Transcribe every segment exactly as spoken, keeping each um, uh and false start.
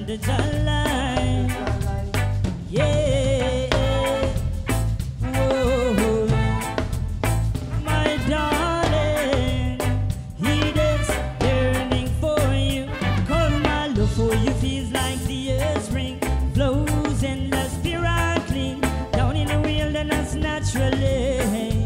the line. Yeah. Whoa. My darling, he is yearning for you. Cause my love for you feels like the earth spring flows in the spirit clean down in the wilderness naturally.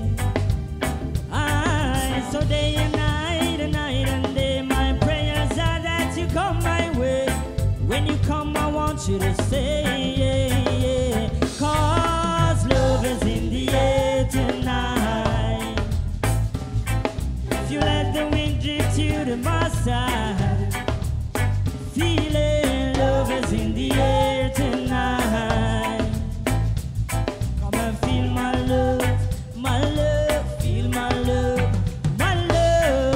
I so day and night and night and day my prayers are that you come my way. When you come I want you to say yeah, yeah. Cause love is in the air tonight. If you let the wind drift you to my side, feeling love is in the air tonight. Come and feel my love, my love, feel my love, my love.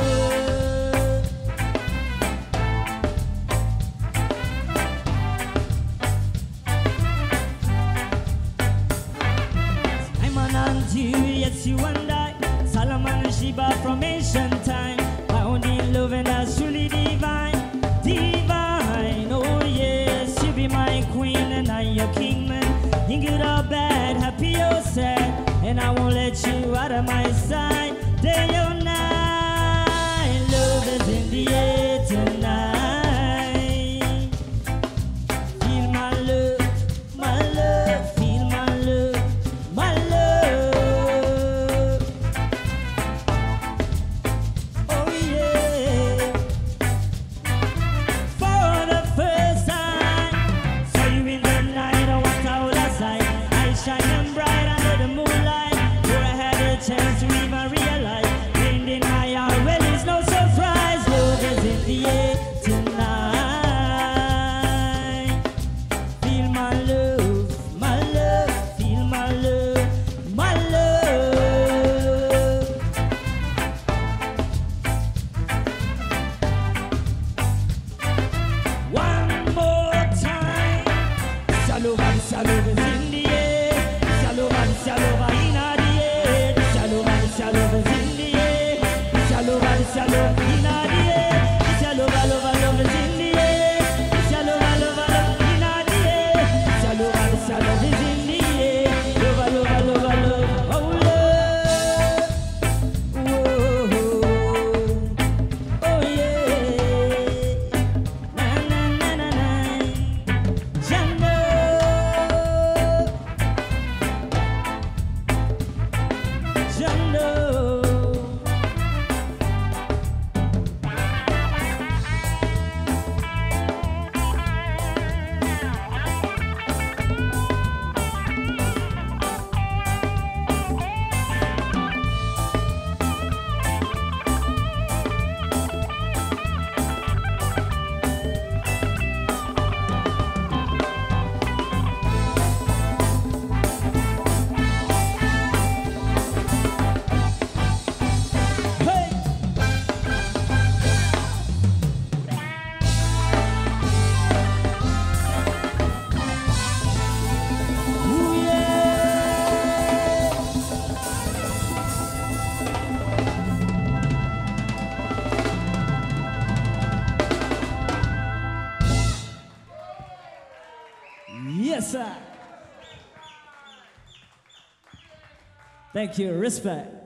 Simon and you, yes you and I, Solomon and Sheba from ancient time, found in love and that's truly divine, divine. Oh yes, you be my queen and I your king man. In good or bad, happy or sad, and I won't let you out of my sight. Day or night, love is in the air tonight. Feel my love, my love, feel my love, my love. Oh yeah. For the first time, saw you in the night, I walked out outside. Eyes shining bright under the moonlight. Before I had a chance to even realize, wind in my heart, well it's no surprise. Love is in the air tonight. Feel my love, my love, feel my love, my love. One more time. Shalom, shalom is in the air. Shalom, shalom in the air. Shalom, shalom is in the air. Shalom, shalom in the air. Shalom, love, love is in the air. Shalom, love, love in the air. Shalom, shalom is in the air. Love, love, love, love, oh love. Whoa. Oh yeah. Na na na na na. Jando. Jando. Hey. Ooh, yeah. Yes, sir. Thank you. Respect.